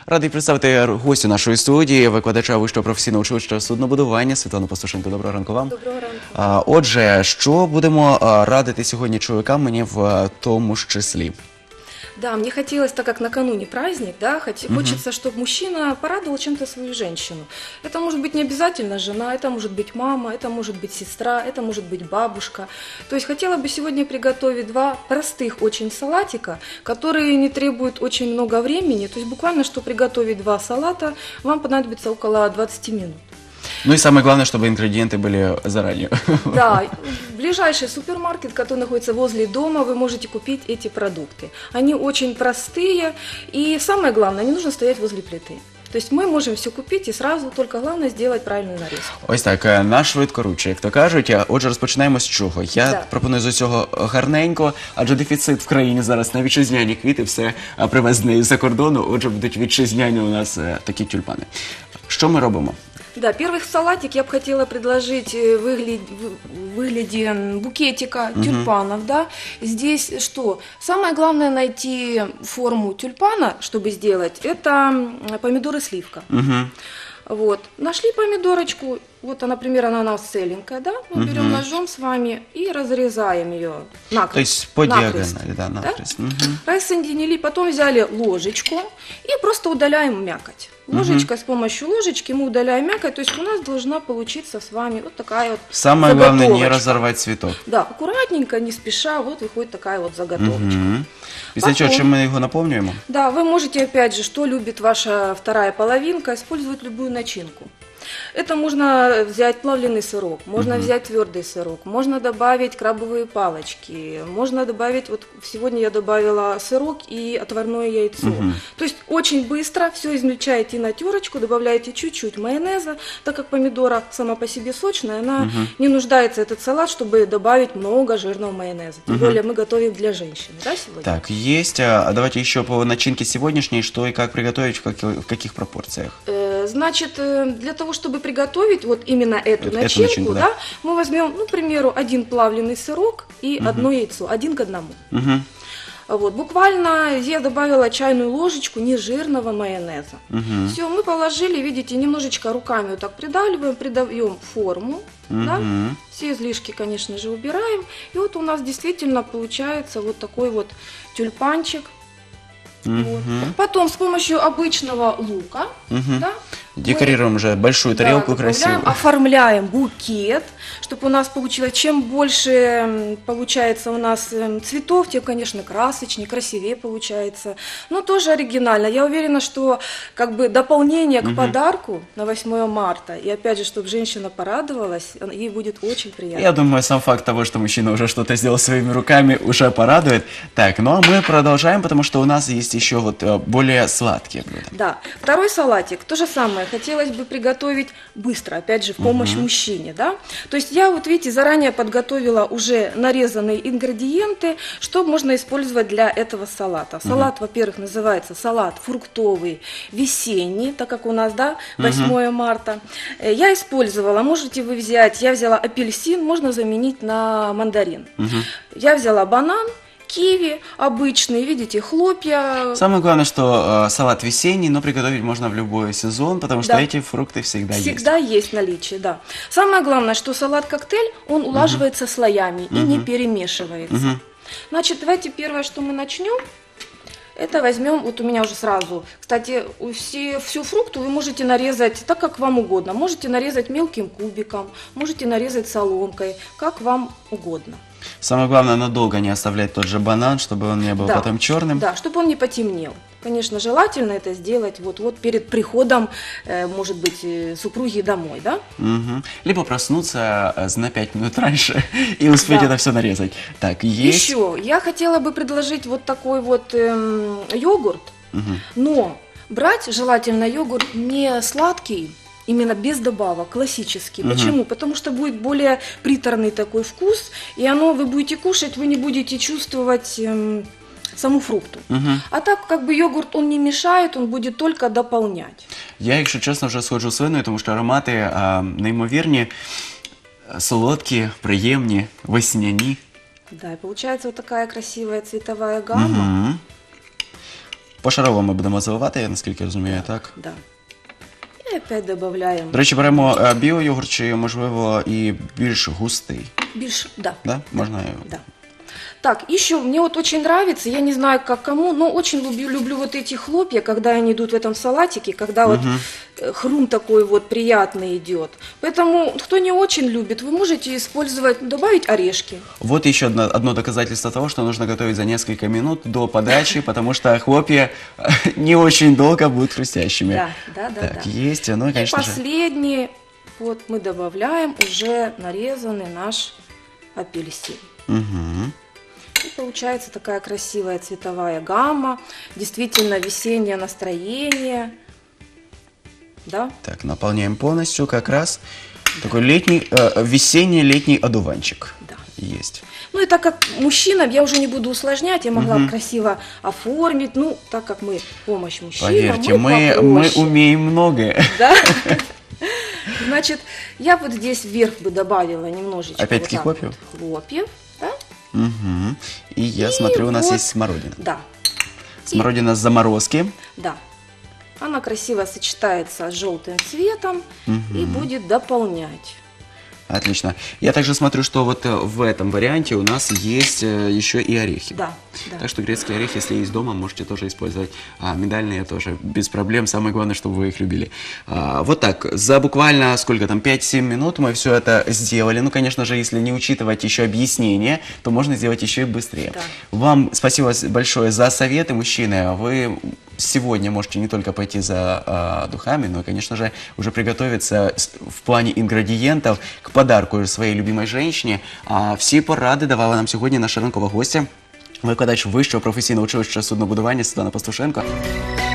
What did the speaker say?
Радий представити гостю нашої студії, викладача Вищого професійного училища суднобудування Світлану Пастушенко. Доброго ранку вам. Доброго ранку. Отже, що будемо радити сьогодні чоловікам, мені в тому ж числі? Да, мне хотелось, так как накануне праздник, да, хочется, чтобы мужчина порадовал чем-то свою женщину. Это может быть не обязательно жена, это может быть мама, это может быть сестра, это может быть бабушка. То есть хотела бы сегодня приготовить два простых очень салатика, которые не требуют очень много времени. То есть буквально, чтобы приготовить два салата, вам понадобится около 20 минут. Ну и самое главное, чтобы ингредиенты были заранее. Да, ближайший супермаркет, который находится возле дома, вы можете купить эти продукты. Они очень простые, и самое главное, не нужно стоять возле плиты. То есть ми можемо все купити і сразу, тільки головне зробити правильну нарізку. Ось так, на швидкоруччя, як то кажуть. Отже, розпочинаємо з чого? Я пропоную з усього гарненько, адже дефіцит в країні зараз на вітчизняні квіти, все привезене з-за кордону, отже, будуть вітчизняні у нас такі тюльпани. Що ми робимо? Да, первый салатик я бы хотела предложить в выгляде букетика тюльпанов, да. Здесь что? Самое главное найти форму тюльпана, чтобы сделать, это помидоры сливка. Вот. Нашли помидорочку, вот, например, она у нас целенькая, да, мы берем ножом с вами и разрезаем ее накрест. То есть по диагонали, да, накрест. Да? Рассоединили, потом взяли ложечку и просто удаляем мякоть. Ложечкой, с помощью ложечки мы удаляем мякоть, то есть у нас должна получиться с вами вот такая вот Самое главное не разорвать цветок. Да, аккуратненько, не спеша, вот выходит такая вот заготовочка. Після чого, чим ми його наповнюємо? Да, вы можете, опять же, что любит ваша вторая половинка, использовать любую начинку. Это можно взять плавленый сырок, можно взять твердый сырок, можно добавить крабовые палочки, можно добавить, вот сегодня я добавила сырок и отварное яйцо. То есть очень быстро все измельчаете на терочку, добавляете чуть-чуть майонеза, так как помидора сама по себе сочная, она не нуждается, этот салат, чтобы добавить много жирного майонеза. Тем более мы готовим для женщин, да, сегодня? Так, есть. А давайте еще по начинке сегодняшней, что и как приготовить, в каких пропорциях? Значит, для того, чтобы приготовить вот именно эту начинку, да, мы возьмем, ну, к примеру, один плавленый сырок и одно яйцо, 1 к 1. Вот, буквально я добавила чайную ложечку нежирного майонеза. Все, мы положили, видите, немножечко руками вот так придавливаем, придаем форму, да? Все излишки, конечно же, убираем. И вот у нас действительно получается вот такой вот тюльпанчик. Вот. Потом с помощью обычного лука, да, декорируем уже большую тарелку красивую. Оформляем букет, чтобы у нас получилось, чем больше получается у нас цветов, тем, конечно, красочнее, красивее получается, но тоже оригинально. Я уверена, что как бы дополнение к подарку на 8 марта, и опять же, чтобы женщина порадовалась, ей будет очень приятно. Я думаю, сам факт того, что мужчина уже что-то сделал своими руками, уже порадует. Так, ну а мы продолжаем, потому что у нас есть еще вот более сладкие блюда. Да, второй салатик, то же самое, хотелось бы приготовить быстро, опять же, в помощь мужчине, да. То есть я вот, видите, заранее подготовила уже нарезанные ингредиенты, что можно использовать для этого салата. Салат, во-первых, называется салат фруктовый весенний, так как у нас, да, 8 марта. Я использовала, можете вы взять, я взяла апельсин, можно заменить на мандарин. Я взяла банан, киви обычные, видите, хлопья. Самое главное, что салат весенний, но приготовить можно в любой сезон, потому что эти фрукты всегда есть. Всегда есть наличие, да. Самое главное, что салат-коктейль, он улаживается слоями и не перемешивается. Значит, давайте первое, что мы начнем, это возьмем, вот у меня уже сразу, кстати, всю фрукту вы можете нарезать так, как вам угодно. Можете нарезать мелким кубиком, можете нарезать соломкой, как вам угодно. Самое главное, надолго не оставлять тот же банан, чтобы он не был потом черным. Да, чтобы он не потемнел. Конечно, желательно это сделать вот перед приходом, может быть, супруги домой, да? Либо проснуться на 5 минут раньше и успеть это все нарезать. Так, есть. Еще я хотела бы предложить вот такой вот йогурт, но брать желательно йогурт не сладкий, именно без добавок, классический. Почему? Потому что будет более приторный такой вкус, и вы будете кушать, вы не будете чувствовать саму фрукту. А так, как бы йогурт, он не мешает, он будет только дополнять. Я, якщо чесно, вже сходжу слиною, тому що аромати неймовірні, солодкі, приємні, весняні. Да, и получается вот такая красивая цветовая гамма. По-шаровому ми будемо заливати, наскільки я розумію, так? Да. И опять добавляем. До речі, беремо біойогурт чи, можливо, і більш густий. Да. Да? Можна? Да. Так, еще мне вот очень нравится, я не знаю как кому, но очень люблю вот эти хлопья, когда они идут в этом салатике, когда вот хрум такой вот приятный идет. Поэтому, кто не очень любит, вы можете использовать, добавить орешки. Вот еще одно доказательство того, что нужно готовить за несколько минут до подачи, потому что хлопья не очень долго будут хрустящими. Да. Так, есть, ну и, конечно и последний, вот мы добавляем уже нарезанный наш апельсин. Угу. И получается такая красивая цветовая гамма, действительно весеннее настроение. Да? Так, наполняем полностью как раз такой летний, весенний-летний одуванчик. Да. Есть. Ну и так как мужчина, я уже не буду усложнять, я могла бы красиво оформить, ну, так как мы помощь мужчинам, Поверьте, мы умеем многое. Да? Значит, я вот здесь вверх бы добавила немножечко опять-таки вот хлопьев? вот хлопьев, да? Угу. И я смотрю, у нас вот, есть смородина. Да. Смородина с заморозки. Да. Она красиво сочетается с желтым цветом и будет дополнять. Отлично. Я также смотрю, что вот в этом варианте у нас есть еще и орехи. Да. Так что грецкий орех, если есть дома, можете тоже использовать. Миндальные тоже без проблем. Самое главное, чтобы вы их любили. Вот так. За буквально, сколько там, 5-7 минут мы все это сделали. Ну, конечно же, если не учитывать еще объяснение, то можно сделать еще и быстрее. Да. Вам спасибо большое за советы, мужчины. Вы сегодня можете не только пойти за духами, но и, конечно же, уже приготовиться в плане ингредиентов к подарку своїй любимій жінці. Всі поради давала нам сьогодні наша ранкова гостя, викладач Вищого професійного училища суднобудування Світлана Пастушенко.